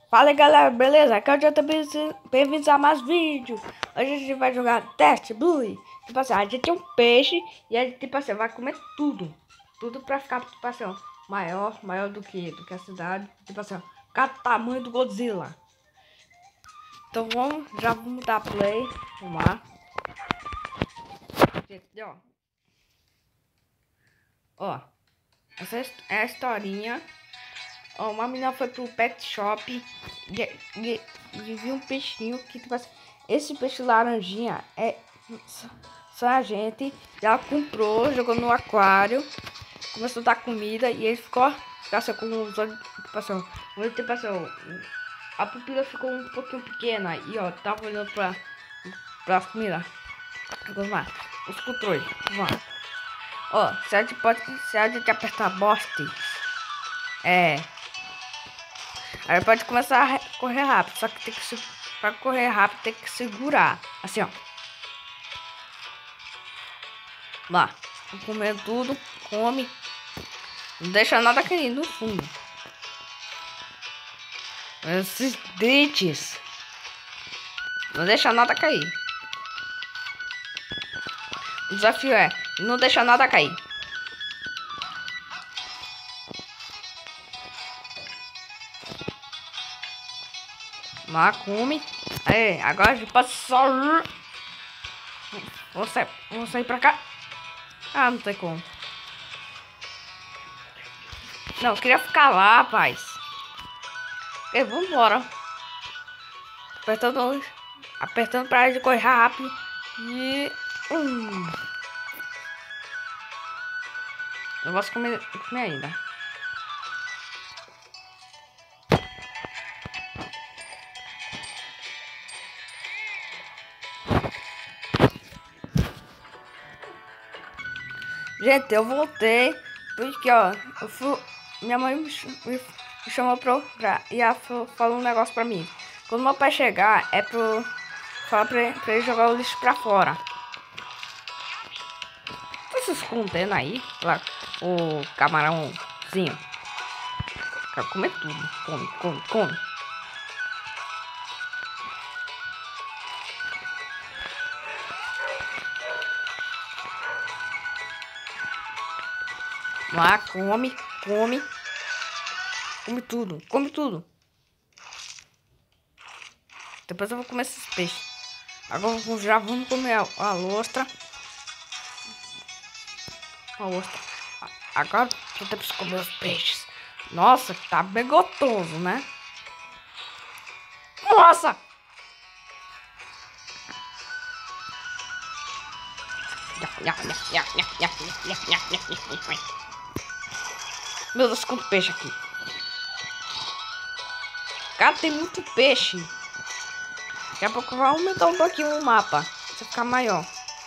Fala aí, galera, beleza? Aqui é o JB, bem-vindos a mais vídeo. Hoje a gente vai jogar Test Blue. Tipo assim, a gente tem um peixe e a gente, tipo assim, vai comer tudo. Tudo pra ficar, tipo assim, ó, maior do que a cidade. Tipo assim, ó, cada tamanho do Godzilla. Então já vamos dar play. Vamos lá. Gente, ó, essa é a historinha. Ó, uma menina foi pro pet shop e viu um peixinho que, tipo assim, esse peixe laranjinha é só a gente. Ela comprou, jogou no aquário, começou a dar comida e ele ficou assim, com os olhos, tipo assim, a pupila ficou um pouquinho pequena e ó, tava olhando pra comida. Vamos lá, os controles, vamos lá. Ó, se a gente apertar boste, aí pode começar a correr rápido, só que tem que para correr rápido tem que segurar, assim ó. Lá, comendo tudo, come, não deixa nada cair no fundo. Esses dentes, não deixa nada cair. O desafio é não deixar nada cair. Lá, come. Aí, agora a gente pode só. Vou sair pra cá. Ah, não tem como. Não, eu queria ficar lá, rapaz. Vambora. Apertando pra ele correr rápido. E. Eu posso comer ainda. Gente, eu voltei. Porque, ó, minha mãe me chamou e ela falou um negócio pra mim. Quando meu pai chegar, é falar pra ele jogar o lixo pra fora. Tá se escondendo aí? Lá, o camarãozinho. Quero comer tudo. Come. Lá, come tudo. Depois eu vou comer esses peixes. Agora já vamos comer a ostra. Agora eu preciso comer os peixes. Nossa, tá bem gostoso, né? Nossa! Meu Deus, quanto peixe aqui. Cara, tem muito peixe. Daqui a pouco vai aumentar um pouquinho o mapa. Pra ficar maior.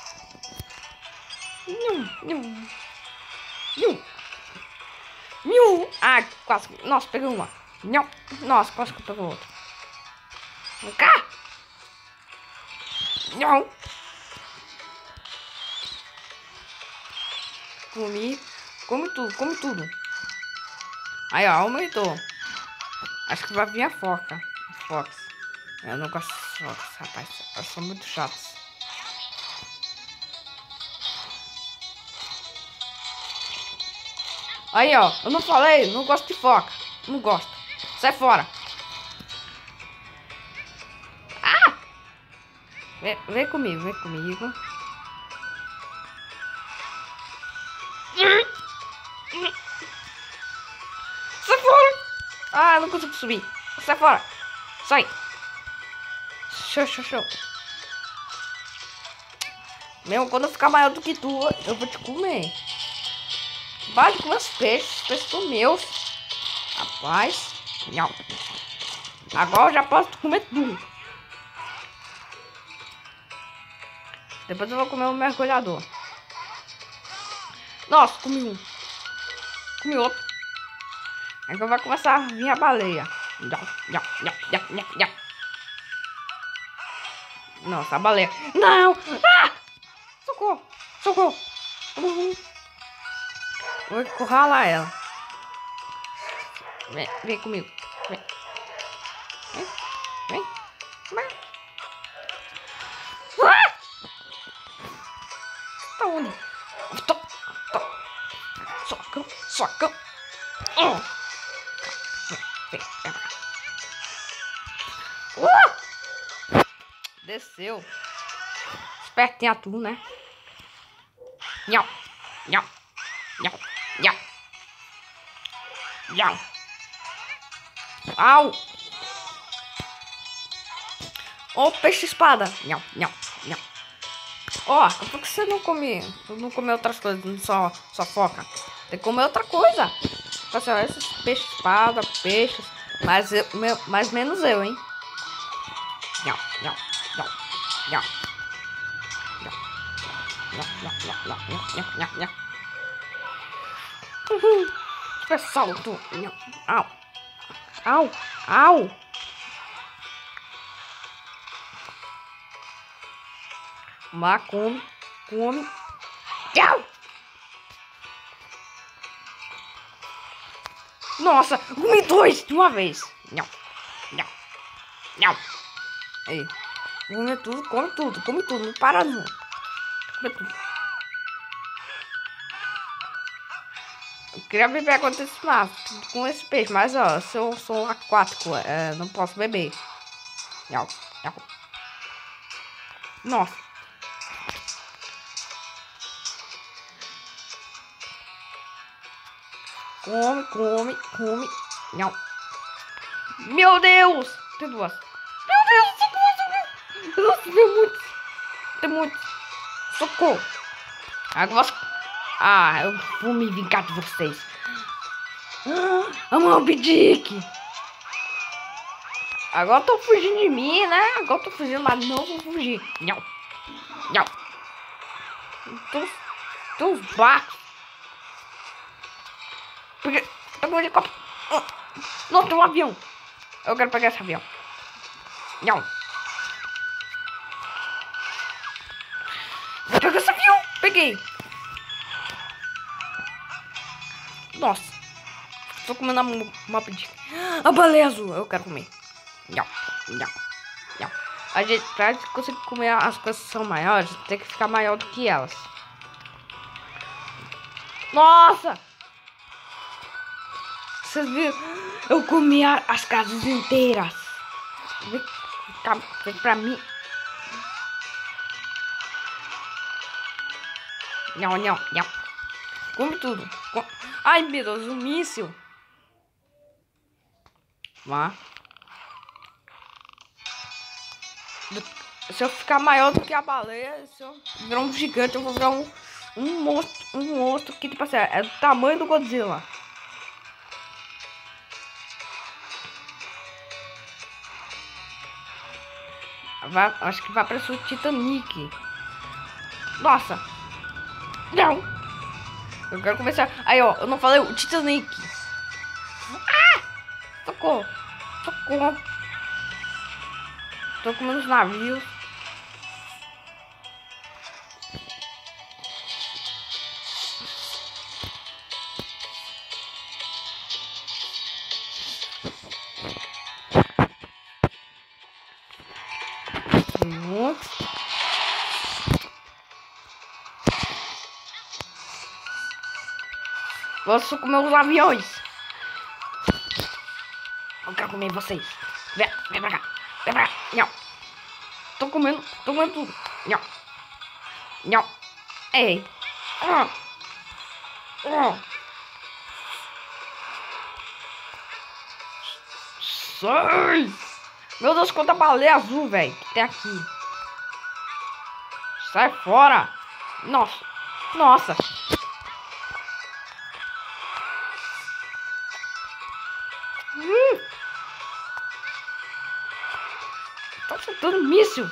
Ah, quase. Nossa, peguei uma. Nossa, quase que eu peguei outra. Vem cá. Não. Come tudo. Aí, ó, aumentou. Acho que vai vir a foca. Fox. Eu não gosto de focas, rapaz. Elas são muito chatos. Aí, ó. Eu não falei, não gosto de foca. Não gosto. Sai fora. Ah! Vem comigo. Sai fora. Ah, eu não consigo subir. Sai fora. Sai. Show. Meu, quando eu ficar maior do que tu, eu vou te comer. Vai comer os peixes são meus. Rapaz. Não. Agora eu já posso comer tudo. Depois eu vou comer o mergulhador. Nossa, comi um. Comi outro. Agora vai começar a vir a baleia. Nossa, a baleia. Não! Ah! Socorro! Vou encurralar ela. Vem comigo. Vem. Vem. Vem. Vem. Ah! Tá onde? Tô. Socão. Socão. Vem. Vem. Desceu. Espertinha tu, né? Nhau. Nhau. Nhau. Nhau. Nhau. Au. Ó, peixe espada. Nhau. Nhau. Nhau. Ó, por que você não come outras coisas? Só foca. Tem que comer outra coisa. Pessoal, esses peixes espada, peixes. Mas menos eu, hein? Nhau. Nhau. Nhau. Nhau. Super salto. Au. Au. Au. Má, come. Come. Au. Nossa, comi dois de uma vez. Não. Não. Não. Aí. Come tudo, come tudo, come tudo. Não para não. Come tudo. Eu queria beber com esse peixe, mas ó, eu sou aquático, não posso beber. Não. Não. Nossa. Come, come, come. Não. Meu Deus! Tem duas. Meu Deus, socorro! Nossa, tem muitos. Tem muitos. Socorro. Agora... Ah, eu vou me vingar de vocês. Ah, Moby Dick. Agora tô fugindo de mim, né? Agora tô fugindo, mas não vou fugir. Não. Não. Tem uns barcos. Pega um helicóptero. Não, tem um avião. Eu quero pegar esse avião. Não. Vou pegar esse avião. Peguei. Nossa. Tô comendo a Moby Dick. A baleia azul. Eu quero comer. Não. Não. Não. A gente, pra conseguir comer as coisas que são maiores, tem que ficar maior do que elas. Nossa! Vocês viram? Eu comi as casas inteiras. Vem pra mim. Não, não, não. Come tudo. Ai, meu Deus, um míssil. Vá. Se eu ficar maior do que a baleia, se eu virar um gigante, eu vou virar um monstro que, tipo assim, é do tamanho do Godzilla. Acho que vai aparecer o Titanic. Nossa. Não. Eu quero começar. Aí, ó, eu não falei o Titanic. Ah! Socorro. Socorro. Tô comendo os navios. Posso comer os aviões. Eu quero comer vocês. Vem pra cá. Vem pra cá. Não. Tô comendo tudo. Não. Não. Ei. Sai. Meu Deus, quanta baleia azul, velho, que tem aqui. Sai fora. Nossa. Nossa. Tá soltando míssil.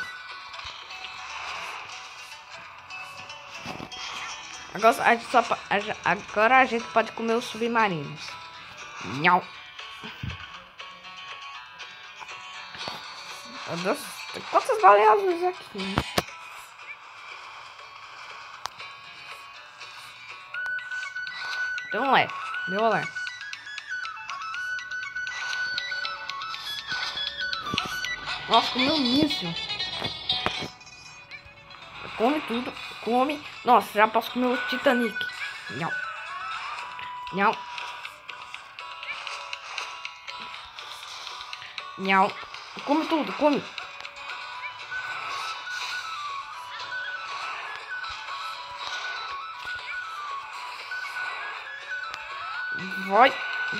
Agora a gente pode comer os submarinos. Não. Meu Deus, tem quantas baleias azuis aqui? Então é, deu olé. Nossa, comeu míssil. Come tudo. Come. Nossa, já posso comer o Titanic. Não. Não. Não. Come tudo, come. Vai.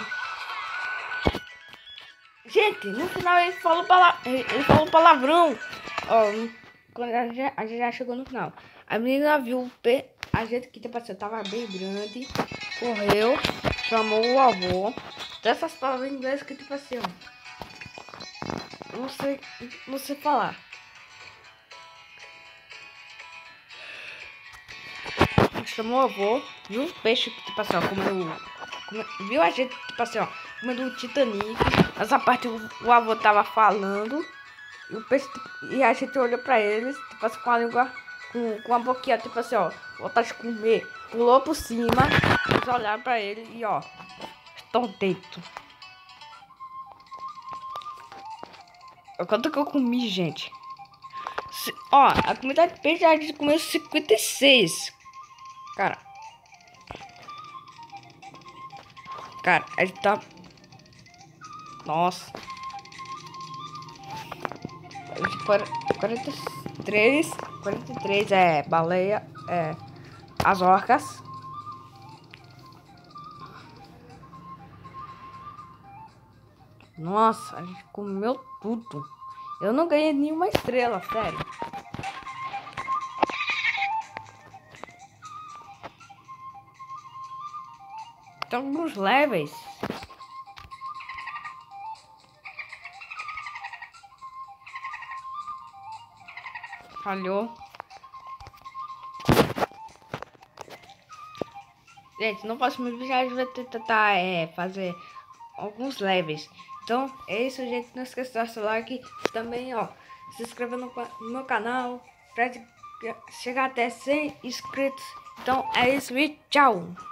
Gente, no final ele falou palavrão. Ó, quando a gente já chegou no final. A menina viu a gente que tipo assim, tava bem grande. Correu, chamou o avô. Dessas palavras em inglês que tipo assim, ó. Não sei falar. Chamou o avô, viu o peixe que tipo assim, ó, viu a gente tipo assim, ó, comendo o Titanic. Essa parte o avô tava falando. E o peixe, e a gente olhou pra eles, tipo assim, com a língua, com a boquinha, tipo assim, ó, vontade de comer. Pulou por cima, eles olharam pra ele e ó, estão dentro. Quanto que eu comi, gente? Ó, a comida de peixe a gente comeu 56. Cara, a gente tá... Nossa. 43 é baleia, é as orcas. Nossa, a gente comeu tudo. Eu não ganhei nenhuma estrela, sério. Então, nos levels. Falhou. Gente, no próximo vídeo a gente vai tentar fazer alguns levels. Então, é isso, gente. Não esqueça de dar seu like. Também, ó, se inscreva no meu canal. Pra chegar até 100 inscritos. Então, é isso e tchau.